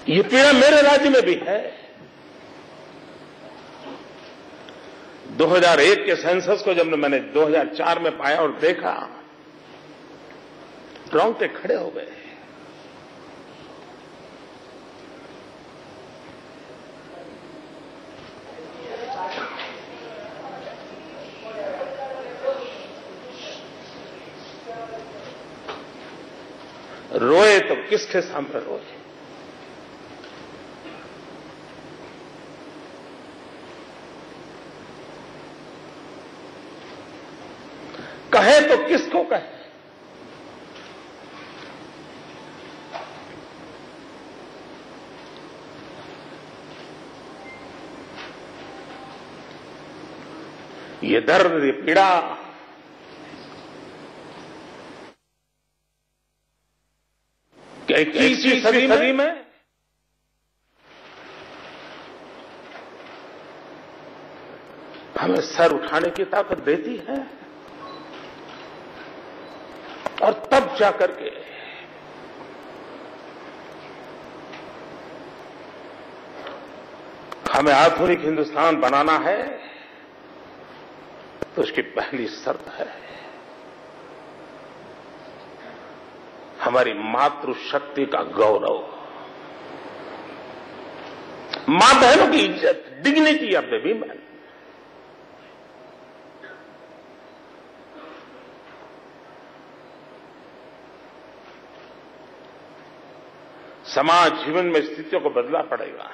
ये पीड़ा मेरे राज्य में भी है। 2001 के सेंसस को जब मैंने 2004 में पाया और देखा, रोंगटे खड़े हो गए। रोए तो किसके सामने रोए? कहे तो किसको कहे? ये दर्द, ये पीड़ा क्या 21वीं सदी में हमें सर उठाने की ताकत देती है, और तब जाकर के हमें आधुनिक हिंदुस्तान बनाना है, तो उसकी पहली शर्त है हमारी मातृशक्ति का गौरव, मां बहनों की इज्जत, डिग्निटी ऑफ द वीमेन। समाज जीवन में स्थितियों को बदलना पड़ेगा।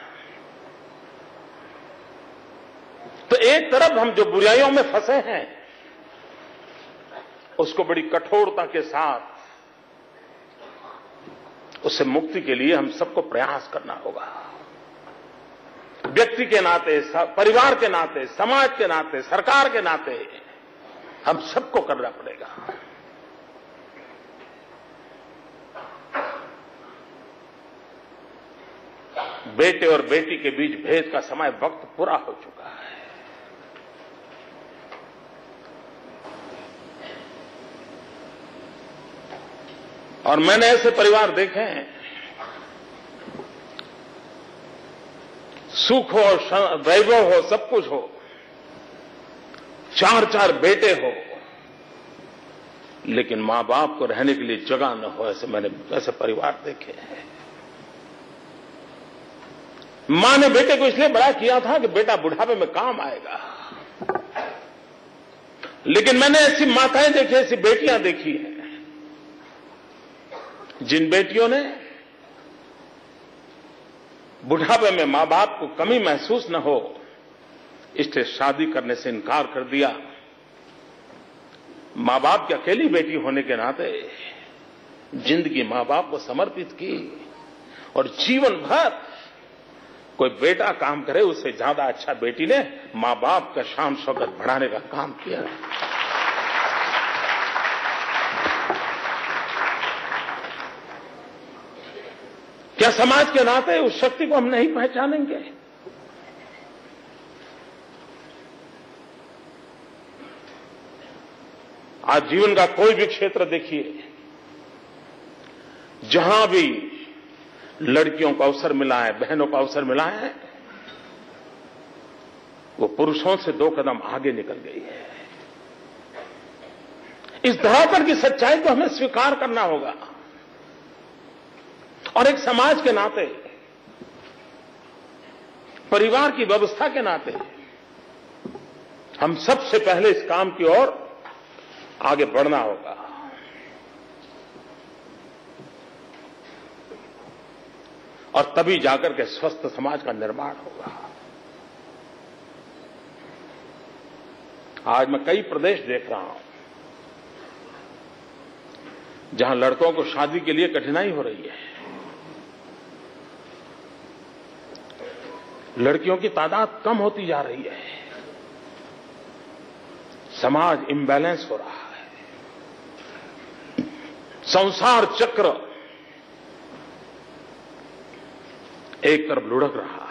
तो एक तरफ हम जो बुराइयों में फंसे हैं, उसको बड़ी कठोरता के साथ उससे मुक्ति के लिए हम सबको प्रयास करना होगा। व्यक्ति के नाते, परिवार के नाते, समाज के नाते, सरकार के नाते हम सबको करना पड़ेगा। बेटे और बेटी के बीच भेद का समय, वक्त पूरा हो चुका है। और मैंने ऐसे परिवार देखे हैं, सुख हो, वैभव हो, सब कुछ हो, 4-4 बेटे हो, लेकिन मां बाप को रहने के लिए जगह न हो। मैंने ऐसे परिवार देखे हैं। मां ने बेटे को इसलिए बड़ा किया था कि बेटा बुढ़ापे में काम आएगा, लेकिन मैंने ऐसी माताएं देखी, ऐसी बेटियां देखी हैं, जिन बेटियों ने बुढ़ापे में मां बाप को कमी महसूस न हो, इसलिए शादी करने से इनकार कर दिया। मां बाप की अकेली बेटी होने के नाते जिंदगी मां बाप को समर्पित की, और जीवन भर कोई बेटा काम करे उससे ज्यादा अच्छा बेटी ने मां बाप का शान शौकत बढ़ाने का काम किया। क्या समाज के नाते उस शक्ति को हम नहीं पहचानेंगे? आज जीवन का कोई भी क्षेत्र देखिए, जहां भी लड़कियों को अवसर मिला है, बहनों को अवसर मिला है, वो पुरुषों से 2 कदम आगे निकल गई है। इस धरातल की सच्चाई को हमें स्वीकार करना होगा, और एक समाज के नाते, परिवार की व्यवस्था के नाते हम सबसे पहले इस काम की ओर आगे बढ़ना होगा। और तभी जाकर के स्वस्थ समाज का निर्माण होगा। आज मैं कई प्रदेश देख रहा हूं जहां लड़कों को शादी के लिए कठिनाई हो रही है, लड़कियों की तादाद कम होती जा रही है, समाज इम्बैलेंस हो रहा है, संसार चक्र एक तरफ लुढ़क रहा है।